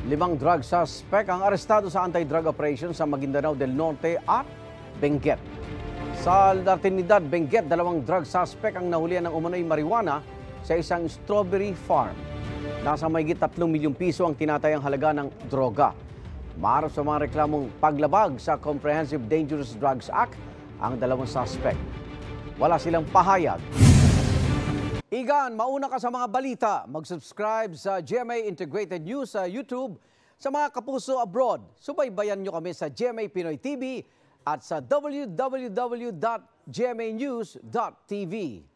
5 drug suspect ang arestado sa anti-drug operation sa Maguindanao del Norte at Benguet. Sa Trinidad, Benguet, 2 drug suspect ang nahulihan ng umano'y marijuana sa isang strawberry farm. Nasa mahigit 3 milyong piso ang tinatayang halaga ng droga. Maharap sa mga reklamong paglabag sa Comprehensive Dangerous Drugs Act ang 2 suspect. Wala silang pahayag. Igan, mauna ka sa mga balita. Mag-subscribe sa GMA Integrated News sa YouTube. Sa mga kapuso abroad, subaybayan nyo kami sa GMA Pinoy TV at sa www.gmanews.tv.